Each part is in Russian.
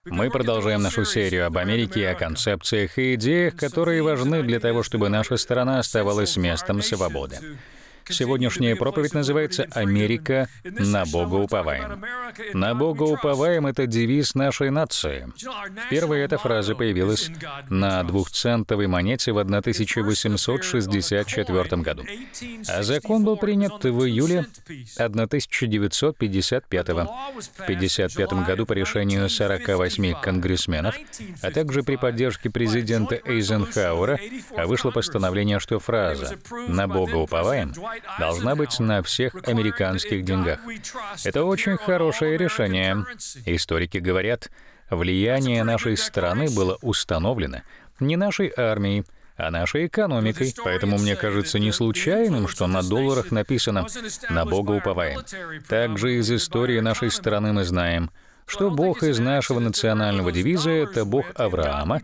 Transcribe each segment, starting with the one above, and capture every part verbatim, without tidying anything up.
Мы продолжаем нашу серию об Америке, о концепциях и идеях, которые важны для того, чтобы наша страна оставалась местом свободы. Сегодняшняя проповедь называется «Америка. На Бога уповаем». «На Бога уповаем» — это девиз нашей нации. Впервые эта фраза появилась на двухцентовой монете в тысяча восемьсот шестьдесят четвёртом году. А закон был принят в июле тысяча девятьсот пятьдесят пятого. В пятьдесят пятом году по решению сорока восьми конгрессменов, а также при поддержке президента Эйзенхауэра, вышло постановление, что фраза «На Бога уповаем» должна быть на всех американских деньгах. Это очень хорошее решение. Историки говорят, влияние нашей страны было установлено не нашей армией, а нашей экономикой. Поэтому мне кажется не случайным, что на долларах написано «На Бога уповаем». Также из истории нашей страны мы знаем, что Бог из нашего национального девиза — это Бог Авраама,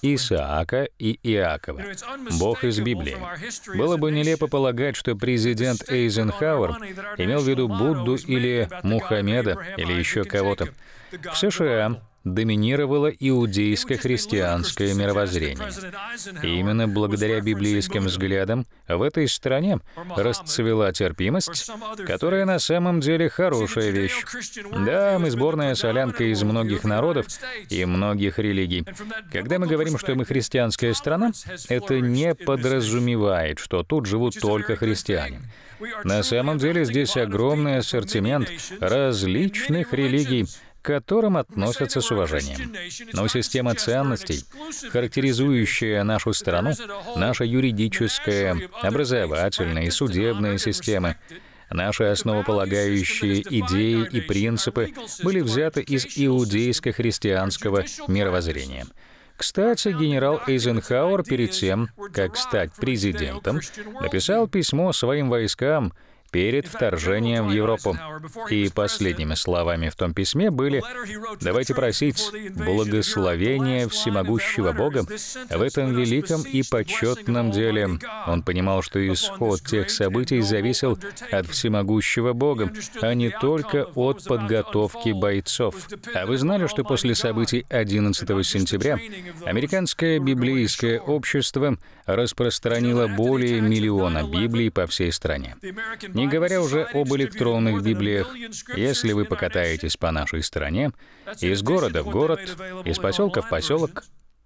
Исаака и Иакова, Бог из Библии. Было бы нелепо полагать, что президент Эйзенхауэр имел в виду Будду или Мухаммеда или еще кого-то. В США доминировало иудейско-христианское мировоззрение. И именно благодаря библейским взглядам в этой стране расцвела терпимость, которая на самом деле хорошая вещь. Да, мы сборная солянка из многих народов и многих религий. Когда мы говорим, что мы христианская страна, это не подразумевает, что тут живут только христиане. На самом деле здесь огромный ассортимент различных религий, к которым относятся с уважением. Но система ценностей, характеризующая нашу страну, наша юридическая, образовательная и судебная системы, наши основополагающие идеи и принципы были взяты из иудейско-христианского мировоззрения. Кстати, генерал Эйзенхауэр перед тем, как стать президентом, написал письмо своим войскам перед вторжением в Европу. И последними словами в том письме были: «Давайте просить благословения всемогущего Бога в этом великом и почетном деле». Он понимал, что исход тех событий зависел от всемогущего Бога, а не только от подготовки бойцов. А вы знали, что после событий одиннадцатого сентября американское библейское общество распространило более миллиона Библий по всей стране? Не говоря уже об электронных Библиях, если вы покатаетесь по нашей стране, из города в город, из поселка в поселок,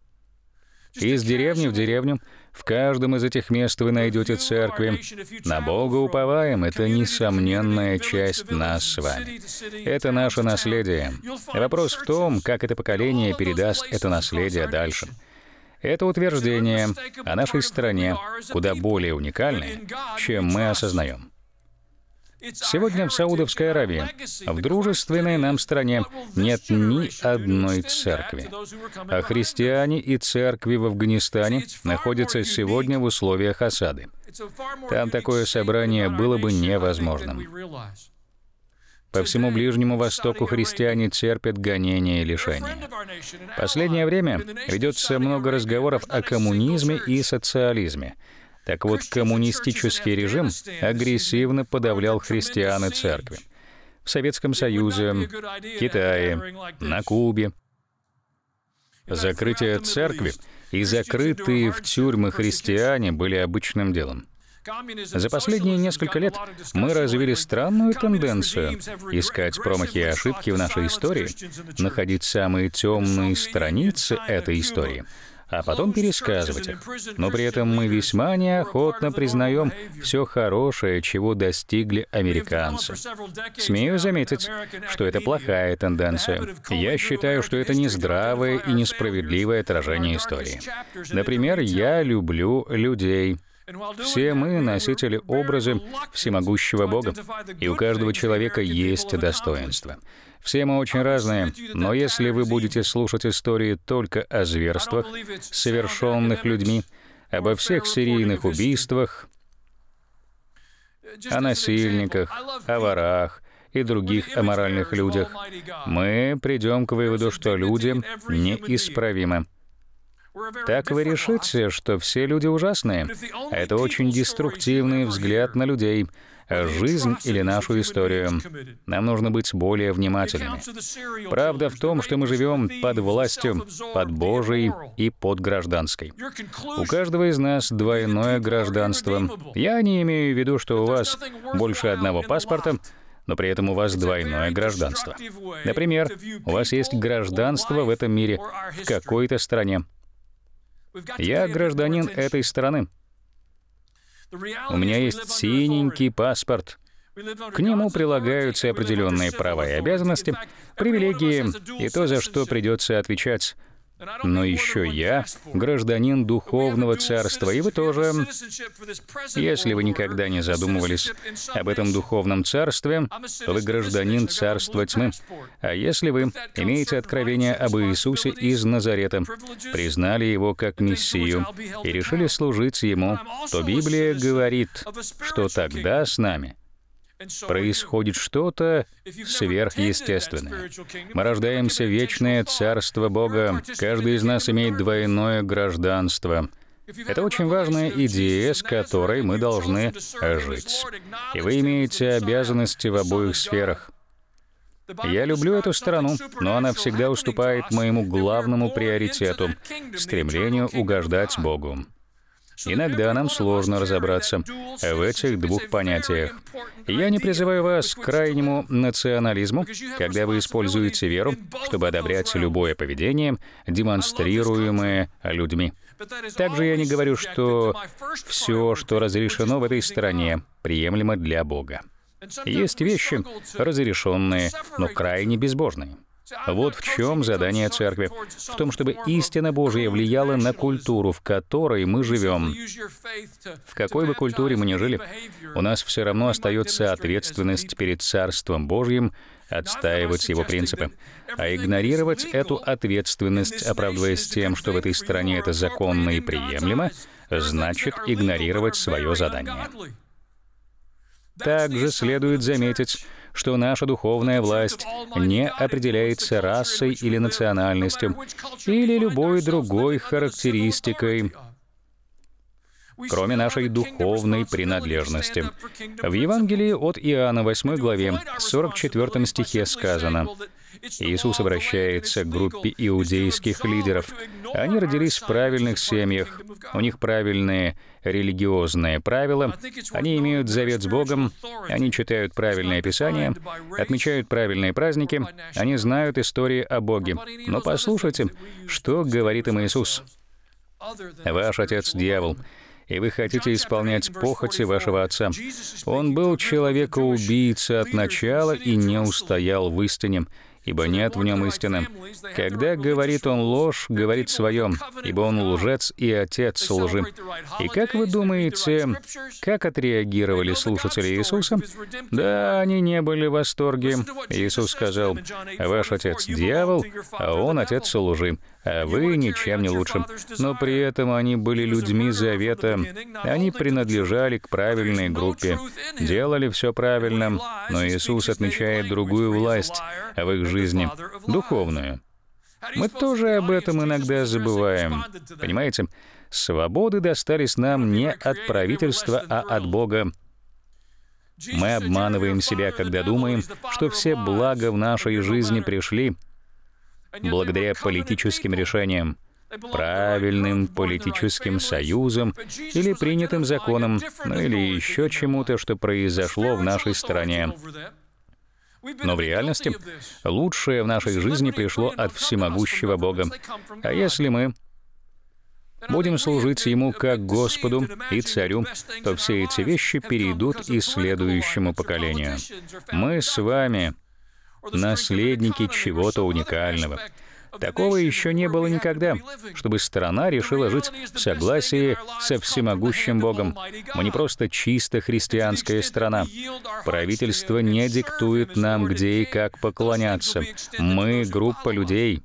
из деревни в деревню, в каждом из этих мест вы найдете церкви. На Бога уповаем — это несомненная часть нас с вами. Это наше наследие. Вопрос в том, как это поколение передаст это наследие дальше. Это утверждение о нашей стране куда более уникальное, чем мы осознаем. Сегодня в Саудовской Аравии, в дружественной нам стране, нет ни одной церкви. А христиане и церкви в Афганистане находятся сегодня в условиях осады. Там такое собрание было бы невозможным. По всему Ближнему Востоку христиане терпят гонения и лишения. В последнее время ведется много разговоров о коммунизме и социализме. Так вот, коммунистический режим агрессивно подавлял христиан и церкви. В Советском Союзе, Китае, на Кубе. Закрытие церкви и закрытые в тюрьмы христиане были обычным делом. За последние несколько лет мы развили странную тенденцию искать промахи и ошибки в нашей истории, находить самые темные страницы этой истории, а потом пересказывать их. Но при этом мы весьма неохотно признаем все хорошее, чего достигли американцы. Смею заметить, что это плохая тенденция. Я считаю, что это нездравое и несправедливое отражение истории. Например, я люблю людей. Все мы — носители образа всемогущего Бога, и у каждого человека есть достоинство. Все мы очень разные, но если вы будете слушать истории только о зверствах, совершенных людьми, обо всех серийных убийствах, о насильниках, о ворах и других аморальных людях, мы придем к выводу, что люди неисправимы. Так вы решите, что все люди ужасные. Это очень деструктивный взгляд на людей. жизнь или нашу историю. Нам нужно быть более внимательными. Правда в том, что мы живем под властью, под Божией и под гражданской. У каждого из нас двойное гражданство. Я не имею в виду, что у вас больше одного паспорта, но при этом у вас двойное гражданство. Например, у вас есть гражданство в этом мире, в какой-то стране. Я гражданин этой страны. У меня есть синенький паспорт. К нему прилагаются определенные права и обязанности, привилегии и то, за что придется отвечать. Но еще я гражданин духовного царства, и вы тоже. Если вы никогда не задумывались об этом духовном царстве, то вы гражданин царства тьмы. А если вы имеете откровение об Иисусе из Назарета, признали Его как Мессию и решили служить Ему, то Библия говорит, что тогда с нами происходит что-то сверхъестественное. Мы рождаемся в вечное царство Бога. Каждый из нас имеет двойное гражданство. Это очень важная идея, с которой мы должны жить. И вы имеете обязанности в обоих сферах. Я люблю эту страну, но она всегда уступает моему главному приоритету — стремлению угождать Богу. Иногда нам сложно разобраться в этих двух понятиях. Я не призываю вас к крайнему национализму, когда вы используете веру, чтобы одобрять любое поведение, демонстрируемое людьми. Также я не говорю, что все, что разрешено в этой стране, приемлемо для Бога. Есть вещи разрешенные, но крайне безбожные. Вот в чем задание церкви. В том, чтобы истина Божия влияла на культуру, в которой мы живем. В какой бы культуре мы ни жили, у нас все равно остается ответственность перед Царством Божьим отстаивать Его принципы. А игнорировать эту ответственность, оправдываясь тем, что в этой стране это законно и приемлемо, значит игнорировать свое задание. Также следует заметить, что наша духовная власть не определяется расой или национальностью, или любой другой характеристикой, кроме нашей духовной принадлежности. В Евангелии от Иоанна, восьмой главе, сорок четвёртом стихе сказано: Иисус обращается к группе иудейских лидеров. Они родились в правильных семьях, у них правильные религиозные правила, они имеют завет с Богом, они читают правильное Писание, отмечают правильные праздники, они знают истории о Боге. Но послушайте, что говорит им Иисус. «Ваш отец — дьявол, и вы хотите исполнять похоти вашего отца. Он был человека-убийца от начала и не устоял в истине, ибо нет в нем истины. Когда говорит он ложь, говорит свое, ибо он лжец и отец лжи». И как вы думаете, как отреагировали слушатели Иисуса? Да, они не были в восторге. Иисус сказал: «Ваш отец — дьявол, а он отец лжи, а вы ничем не лучше». Но при этом они были людьми завета. Они принадлежали к правильной группе, делали все правильно, но Иисус отмечает другую власть в их жизни, духовную. Мы тоже об этом иногда забываем. Понимаете, свободы достались нам не от правительства, а от Бога. Мы обманываем себя, когда думаем, что все блага в нашей жизни пришли благодаря политическим решениям, правильным политическим союзам или принятым законам, ну или еще чему-то, что произошло в нашей стране. Но в реальности лучшее в нашей жизни пришло от всемогущего Бога. А если мы будем служить Ему как Господу и Царю, то все эти вещи перейдут и следующему поколению. Мы с вами наследники чего-то уникального. Такого еще не было никогда, чтобы страна решила жить в согласии со всемогущим Богом. Мы не просто чисто христианская страна. Правительство не диктует нам, где и как поклоняться. Мы — группа людей,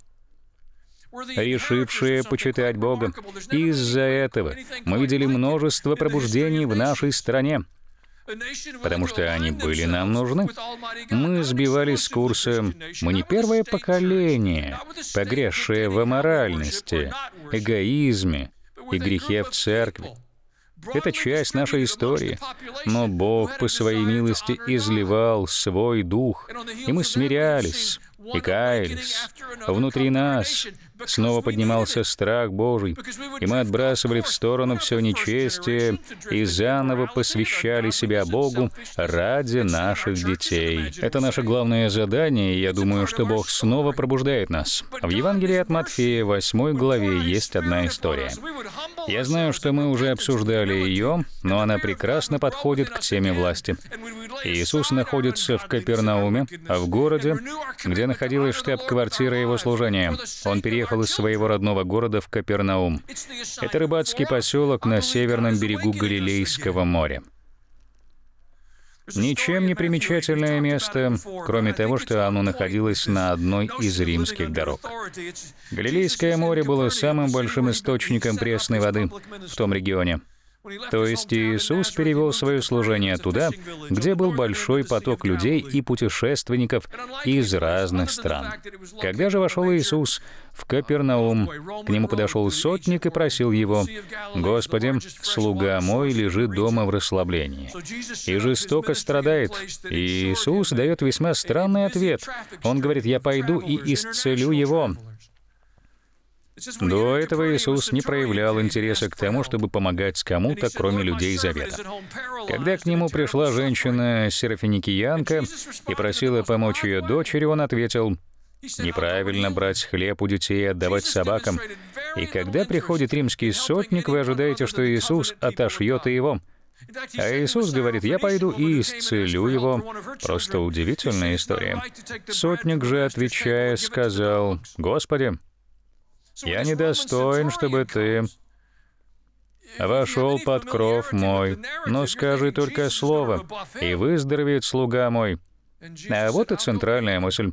решившие почитать Бога. Из-за этого мы видели множество пробуждений в нашей стране, потому что они были нам нужны. Мы сбивались с курса. Мы не первое поколение, погрязшее в аморальности, эгоизме и грехе в церкви. Это часть нашей истории. Но Бог по своей милости изливал свой дух, и мы смирялись и каялись. Внутри нас снова поднимался страх Божий, и мы отбрасывали в сторону все нечестие и заново посвящали себя Богу ради наших детей. Это наше главное задание, и я думаю, что Бог снова пробуждает нас. В Евангелии от Матфея, восьмой главе, есть одна история. Я знаю, что мы уже обсуждали ее, но она прекрасно подходит к теме власти. Иисус находится в Капернауме, в городе, где находилась штаб-квартира его служения. Он переехал из своего родного города в Капернаум. Это рыбацкий поселок на северном берегу Галилейского моря. Ничем не примечательное место, кроме того, что оно находилось на одной из римских дорог. Галилейское море было самым большим источником пресной воды в том регионе. То есть Иисус перевел свое служение туда, где был большой поток людей и путешественников из разных стран. Когда же вошел Иисус в Капернаум, к нему подошел сотник и просил его: «Господи, слуга мой лежит дома в расслаблении и жестоко страдает». И Иисус дает весьма странный ответ. Он говорит: «Я пойду и исцелю его». До этого Иисус не проявлял интереса к тому, чтобы помогать кому-то, кроме людей завета. Когда к нему пришла женщина-серафиникиянка и просила помочь ее дочери, он ответил: «Неправильно брать хлеб у детей и отдавать собакам». И когда приходит римский сотник, вы ожидаете, что Иисус отошьет и его. А Иисус говорит: «Я пойду и исцелю его». Просто удивительная история. Сотник же, отвечая, сказал: «Господи, я недостоин, чтобы ты вошел под кров мой, но скажи только слово, и выздоровеет слуга мой». А вот и центральная мысль.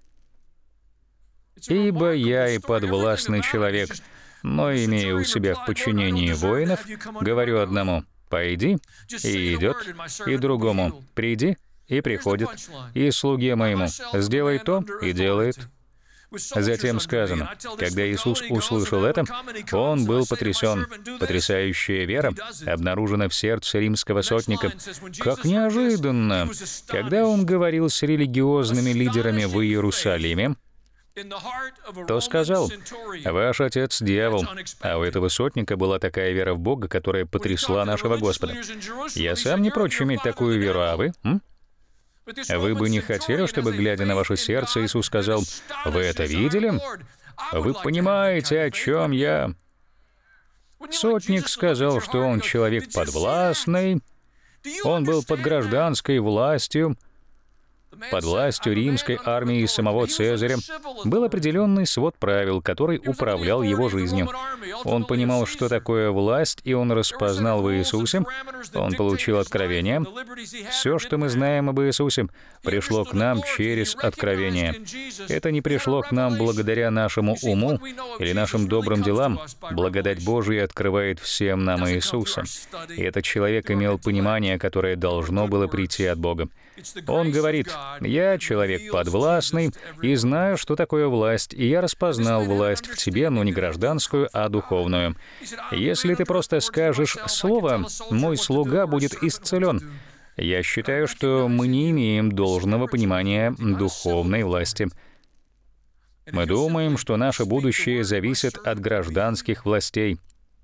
«Ибо я и подвластный человек, но, имея у себя в подчинении воинов, говорю одному: пойди, и идет, и другому: приди, и приходит, и слуге моему: сделай то, и делает». Затем сказано, когда Иисус услышал это, он был потрясен. Потрясающая вера обнаружена в сердце римского сотника. Как неожиданно! Когда он говорил с религиозными лидерами в Иерусалиме, то сказал: «Ваш отец — дьявол». А у этого сотника была такая вера в Бога, которая потрясла нашего Господа. Я сам не прочь иметь такую веру, а вы? М? Вы бы не хотели, чтобы, глядя на ваше сердце, Иисус сказал: «Вы это видели? Вы понимаете, о чем я?» Сотник сказал, что он человек подвластный, он был под гражданской властью, под властью римской армии и самого Цезаря. Был определенный свод правил, который управлял его жизнью. Он понимал, что такое власть, и он распознал в Иисусе. Он получил откровение. Все, что мы знаем об Иисусе, пришло к нам через откровение. Это не пришло к нам благодаря нашему уму или нашим добрым делам. Благодать Божия открывает всем нам Иисуса. И этот человек имел понимание, которое должно было прийти от Бога. Он говорит: «Я человек подвластный и знаю, что такое власть, и я распознал власть в тебе, но не гражданскую, а духовную. Если ты просто скажешь слово, мой слуга будет исцелен». Я считаю, что мы не имеем должного понимания духовной власти. Мы думаем, что наше будущее зависит от гражданских властей.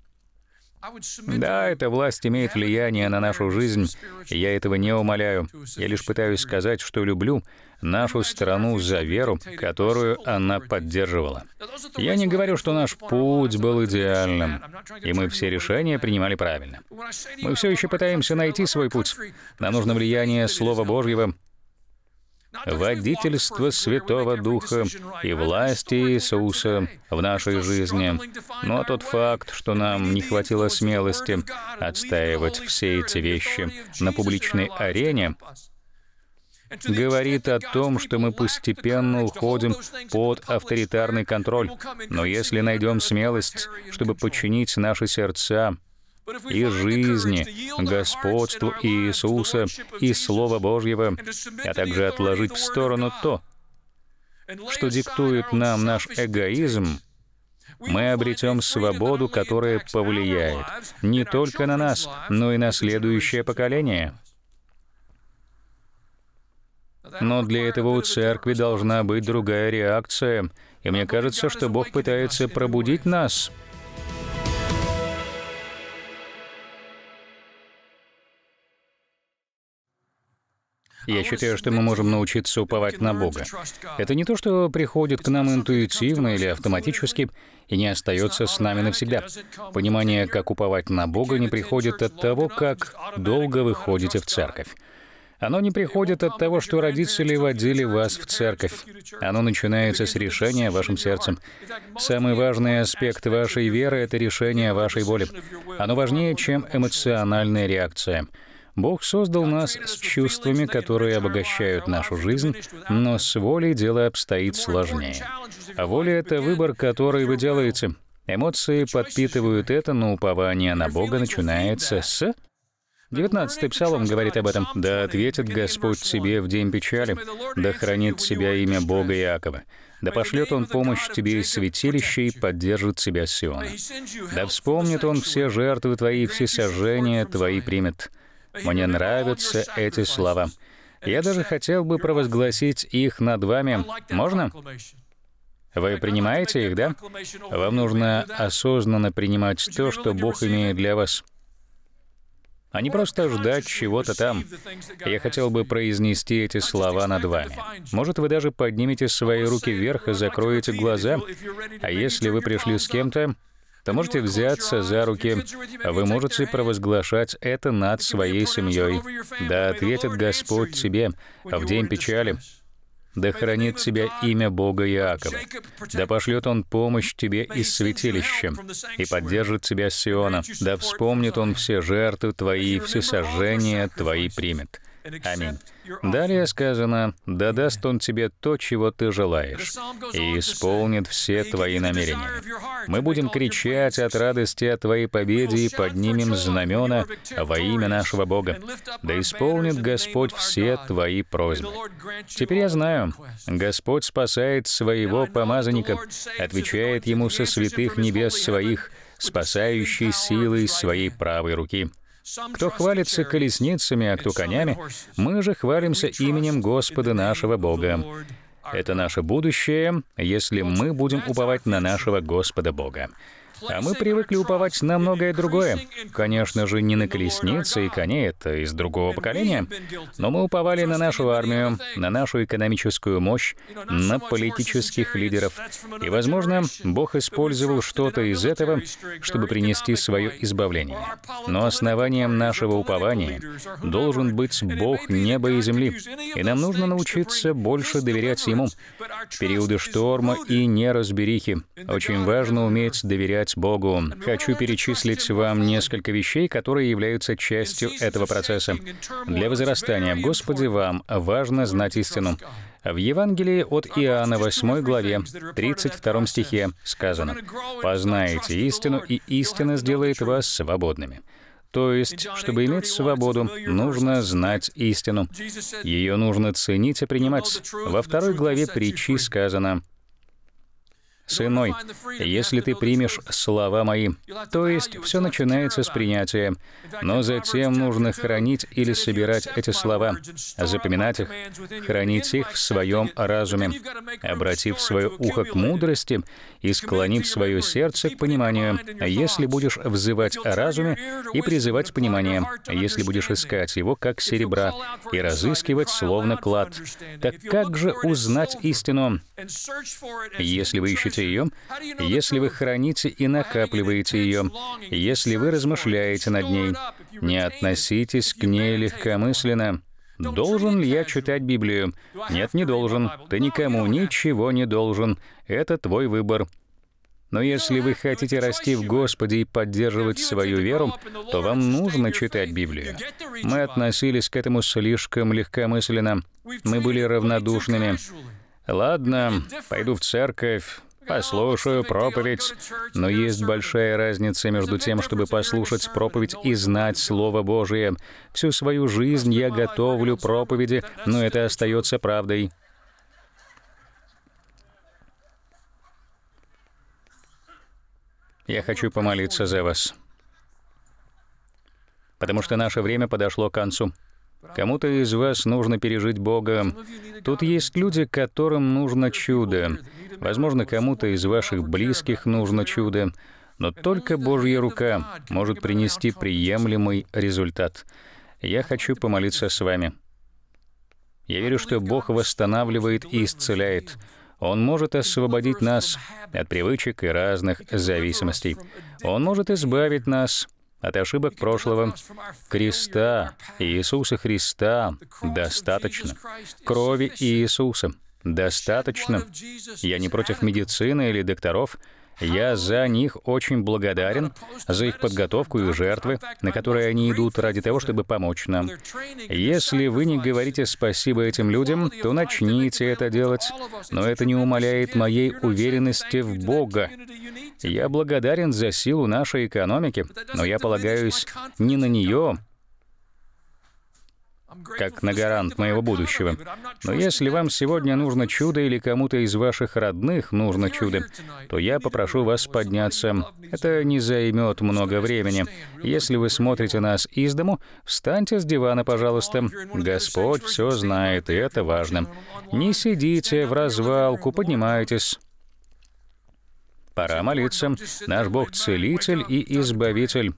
Да, эта власть имеет влияние на нашу жизнь, и я этого не умаляю. Я лишь пытаюсь сказать, что люблю нашу страну за веру, которую она поддерживала. Я не говорю, что наш путь был идеальным, и мы все решения принимали правильно. Мы все еще пытаемся найти свой путь. Нам нужно влияние Слова Божьего, водительство Святого Духа и власти Иисуса в нашей жизни. Но тот факт, что нам не хватило смелости отстаивать все эти вещи на публичной арене, говорит о том, что мы постепенно уходим под авторитарный контроль. Но если найдем смелость, чтобы подчинить наши сердца и жизни господству Иисуса и Слова Божьего, а также отложить в сторону то, что диктует нам наш эгоизм, мы обретем свободу, которая повлияет не только на нас, но и на следующее поколение. Но для этого у церкви должна быть другая реакция. И мне кажется, что Бог пытается пробудить нас. Я считаю, что мы можем научиться уповать на Бога. Это не то, что приходит к нам интуитивно или автоматически и не остается с нами навсегда. Понимание, как уповать на Бога, не приходит от того, как долго вы ходите в церковь. Оно не приходит от того, что родители водили вас в церковь. Оно начинается с решения в вашем сердце. Самый важный аспект вашей веры — это решение вашей воли. Оно важнее, чем эмоциональная реакция. Бог создал нас с чувствами, которые обогащают нашу жизнь, но с волей дело обстоит сложнее. А воля — это выбор, который вы делаете. Эмоции подпитывают это, но упование на Бога начинается с... девятнадцатый Псалом говорит об этом. «Да ответит Господь тебе в день печали, да хранит тебя имя Бога Иакова, да пошлет Он помощь тебе из святилища и поддержит тебя с Сиона. Да вспомнит Он все жертвы твои, все сожжения твои примет». Мне нравятся эти слова. Я даже хотел бы провозгласить их над вами. Можно? Вы принимаете их, да? Вам нужно осознанно принимать то, что Бог имеет для вас, а не просто ждать чего-то там. Я хотел бы произнести эти слова над вами. Может, вы даже поднимете свои руки вверх и закроете глаза, а если вы пришли с кем-то, то можете взяться за руки, а вы можете провозглашать это над своей семьей. «Да ответит Господь тебе в день печали, да хранит тебя имя Бога Иакова, да пошлет Он помощь тебе из святилища и поддержит тебя с Сиона, да вспомнит Он все жертвы твои, все сожжения твои примет». Аминь. Далее сказано: «Да даст Он тебе то, чего ты желаешь, и исполнит все твои намерения». Мы будем кричать от радости о твоей победе и поднимем знамена во имя нашего Бога. Да исполнит Господь все твои просьбы. Теперь я знаю, Господь спасает своего помазанника, отвечает ему со святых небес своих, спасающей силой своей правой руки. Кто хвалится колесницами, а кто конями, мы же хвалимся именем Господа нашего Бога. Это наше будущее, если мы будем уповать на нашего Господа Бога. А мы привыкли уповать на многое другое. Конечно же, не на колесницы и коней, это из другого поколения. Но мы уповали на нашу армию, на нашу экономическую мощь, на политических лидеров. И, возможно, Бог использовал что-то из этого, чтобы принести свое избавление. Но основанием нашего упования должен быть Бог неба и земли. И нам нужно научиться больше доверять Ему. В периоды шторма и неразберихи очень важно уметь доверять Богу. Хочу перечислить вам несколько вещей, которые являются частью этого процесса. Для возрастания в Господе вам важно знать истину. В Евангелии от Иоанна, восьмой главе, тридцать втором стихе сказано: «Познаете истину, и истина сделает вас свободными». То есть, чтобы иметь свободу, нужно знать истину. Ее нужно ценить и принимать. Во второй главе притчи сказано: «Сын мой, если ты примешь слова мои», то есть все начинается с принятия, но затем нужно хранить или собирать эти слова, запоминать их, хранить их в своем разуме, обратив свое ухо к мудрости и склонив свое сердце к пониманию. Если будешь взывать о разуме и призывать понимание, если будешь искать его как серебра и разыскивать словно клад, так как же узнать истину? Если вы ищете ее, если вы храните и накапливаете ее, если вы размышляете над ней, не относитесь к ней легкомысленно. Должен ли я читать Библию? Нет, не должен. Ты никому ничего не должен. Это твой выбор. Но если вы хотите расти в Господе и поддерживать свою веру, то вам нужно читать Библию. Мы относились к этому слишком легкомысленно. Мы были равнодушными. Ладно, пойду в церковь, послушаю проповедь. Но есть большая разница между тем, чтобы послушать проповедь и знать Слово Божие. Всю свою жизнь я готовлю проповеди, но это остается правдой. Я хочу помолиться за вас, потому что наше время подошло к концу. Кому-то из вас нужно пережить Бога. Тут есть люди, которым нужно чудо. Возможно, кому-то из ваших близких нужно чудо. Но только Божья рука может принести приемлемый результат. Я хочу помолиться с вами. Я верю, что Бог восстанавливает и исцеляет. Он может освободить нас от привычек и разных зависимостей. Он может избавить нас от ошибок прошлого. Креста Иисуса Христа достаточно. Крови Иисуса достаточно. Я не против медицины или докторов. Я за них очень благодарен, за их подготовку и жертвы, на которые они идут ради того, чтобы помочь нам. Если вы не говорите спасибо этим людям, то начните это делать, но это не умаляет моей уверенности в Бога. Я благодарен за силу нашей экономики, но я полагаюсь не на нее, как на гарант моего будущего. Но если вам сегодня нужно чудо или кому-то из ваших родных нужно чудо, то я попрошу вас подняться. Это не займет много времени. Если вы смотрите нас из дому, встаньте с дивана, пожалуйста. Господь все знает, и это важно. Не сидите в развалку, поднимайтесь. Пора молиться. Наш Бог — Целитель и Избавитель.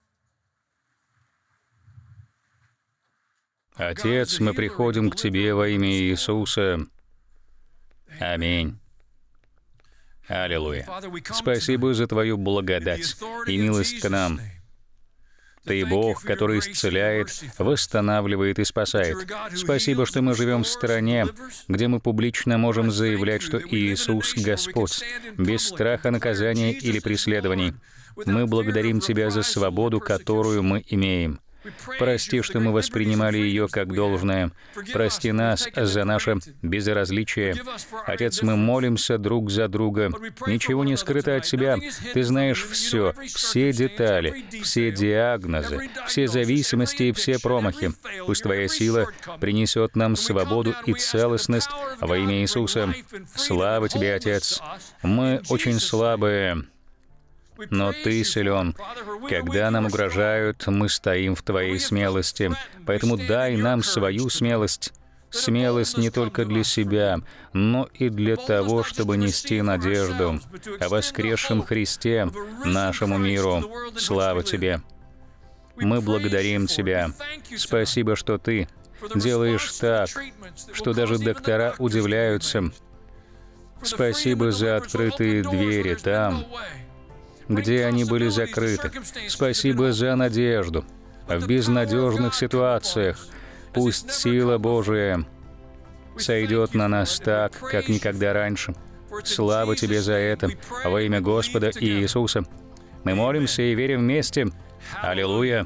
Отец, мы приходим к Тебе во имя Иисуса. Аминь. Аллилуйя. Спасибо за Твою благодать и милость к нам. Ты Бог, который исцеляет, восстанавливает и спасает. Спасибо, что мы живем в стране, где мы публично можем заявлять, что Иисус — Господь, без страха наказания или преследований. Мы благодарим Тебя за свободу, которую мы имеем. Прости, что мы воспринимали ее как должное. Прости нас за наше безразличие. Отец, мы молимся друг за друга. Ничего не скрыто от Тебя. Ты знаешь все, все детали, все диагнозы, все зависимости и все промахи. Пусть Твоя сила принесет нам свободу и целостность во имя Иисуса. Слава Тебе, Отец. Мы очень слабые, но Ты силен. Когда нам угрожают, мы стоим в Твоей смелости. Поэтому дай нам свою смелость. Смелость не только для себя, но и для того, чтобы нести надежду о воскресшем Христе нашему миру. Слава Тебе! Мы благодарим Тебя. Спасибо, что Ты делаешь так, что даже доктора удивляются. Спасибо за открытые двери там, где они были закрыты. Спасибо за надежду в безнадежных ситуациях. Пусть сила Божия сойдет на нас так, как никогда раньше. Слава Тебе за это во имя Господа Иисуса. Мы молимся и верим вместе. Аллилуйя!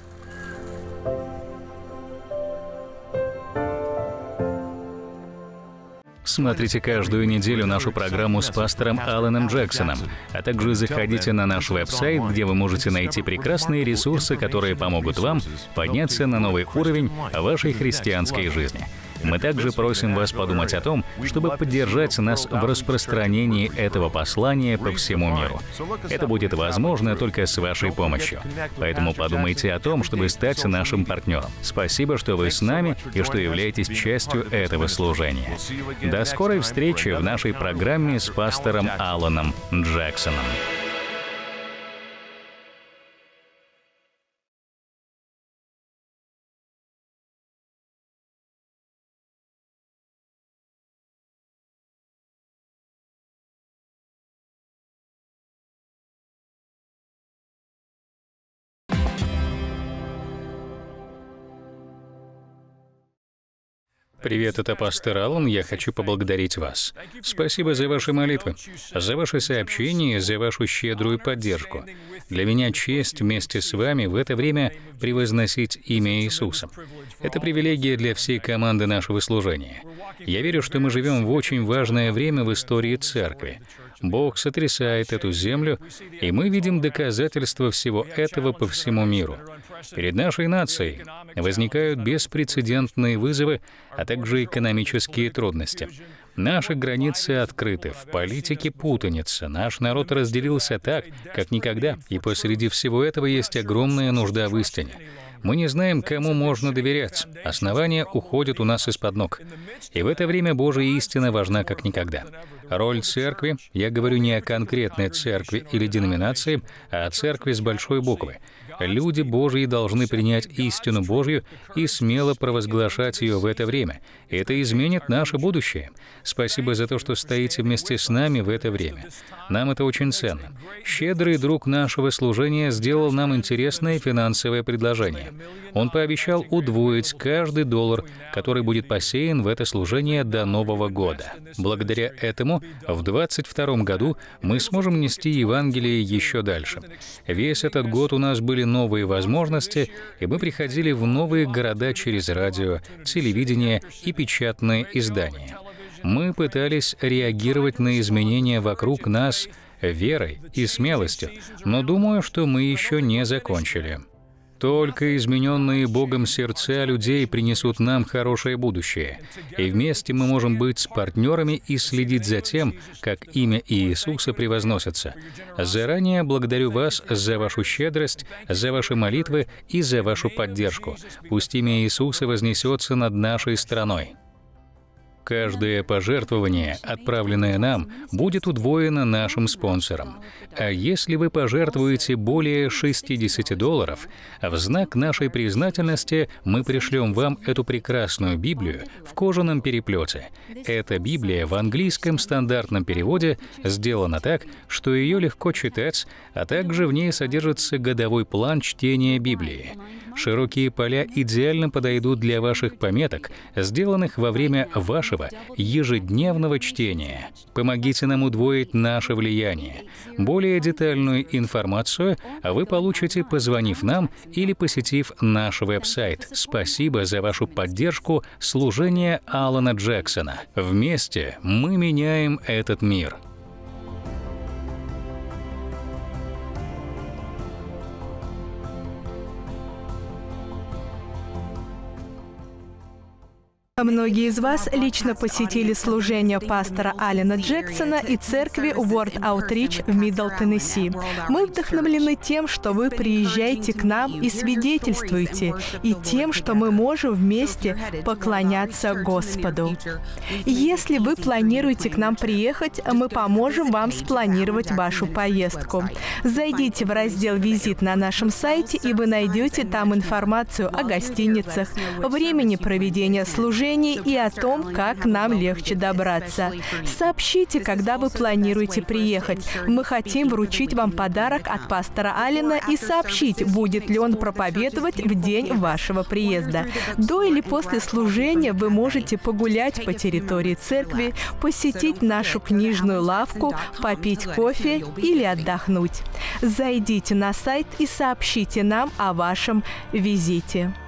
Смотрите каждую неделю нашу программу с пастором Аланом Джексоном, а также заходите на наш веб-сайт, где вы можете найти прекрасные ресурсы, которые помогут вам подняться на новый уровень вашей христианской жизни. Мы также просим вас подумать о том, чтобы поддержать нас в распространении этого послания по всему миру. Это будет возможно только с вашей помощью. Поэтому подумайте о том, чтобы стать нашим партнером. Спасибо, что вы с нами и что являетесь частью этого служения. До скорой встречи в нашей программе с пастором Аланом Джексоном. Привет, это пастор Алан. Я хочу поблагодарить вас. Спасибо за ваши молитвы, за ваши сообщения, за вашу щедрую поддержку. Для меня честь вместе с вами в это время превозносить имя Иисуса. Это привилегия для всей команды нашего служения. Я верю, что мы живем в очень важное время в истории Церкви. Бог сотрясает эту землю, и мы видим доказательства всего этого по всему миру. Перед нашей нацией возникают беспрецедентные вызовы, а также экономические трудности. Наши границы открыты, в политике путаница, наш народ разделился так, как никогда, и посреди всего этого есть огромная нужда в истине. Мы не знаем, кому можно доверять. Основания уходят у нас из-под ног. И в это время Божья истина важна как никогда. Роль церкви, я говорю не о конкретной церкви или деноминации, а о церкви с большой буквы. Люди Божьи должны принять истину Божью и смело провозглашать ее в это время. Это изменит наше будущее. Спасибо за то, что стоите вместе с нами в это время. Нам это очень ценно. Щедрый друг нашего служения сделал нам интересное финансовое предложение. Он пообещал удвоить каждый доллар, который будет посеян в это служение до Нового года. Благодаря этому в двадцать втором году мы сможем нести Евангелие еще дальше. Весь этот год у нас были новые возможности, и мы приходили в новые города через радио, телевидение и печатные издания. Мы пытались реагировать на изменения вокруг нас верой и смелостью, но думаю, что мы еще не закончили. Только измененные Богом сердца людей принесут нам хорошее будущее, и вместе мы можем быть партнерами и следить за тем, как имя Иисуса превозносится. Заранее благодарю вас за вашу щедрость, за ваши молитвы и за вашу поддержку. Пусть имя Иисуса вознесется над нашей страной. Каждое пожертвование, отправленное нам, будет удвоено нашим спонсором. А если вы пожертвуете более шестидесяти долларов, в знак нашей признательности мы пришлем вам эту прекрасную Библию в кожаном переплете. Эта Библия в английском стандартном переводе сделана так, что ее легко читать, а также в ней содержится годовой план чтения Библии. Широкие поля идеально подойдут для ваших пометок, сделанных во время вашего ежедневного чтения. Помогите нам удвоить наше влияние. Более детальную информацию вы получите, позвонив нам или посетив наш веб-сайт. Спасибо за вашу поддержку служения Алана Джексона. Вместе мы меняем этот мир. Многие из вас лично посетили служение пастора Алана Джексона и церкви World Outreach в Мидл Теннесси. Мы вдохновлены тем, что вы приезжаете к нам и свидетельствуете, и тем, что мы можем вместе поклоняться Господу. Если вы планируете к нам приехать, мы поможем вам спланировать вашу поездку. Зайдите в раздел «Визит» на нашем сайте, и вы найдете там информацию о гостиницах, времени проведения служения, и о том, как нам легче добраться. Сообщите, когда вы планируете приехать. Мы хотим вручить вам подарок от пастора Алана и сообщить, будет ли он проповедовать в день вашего приезда. До или после служения вы можете погулять по территории церкви, посетить нашу книжную лавку, попить кофе или отдохнуть. Зайдите на сайт и сообщите нам о вашем визите.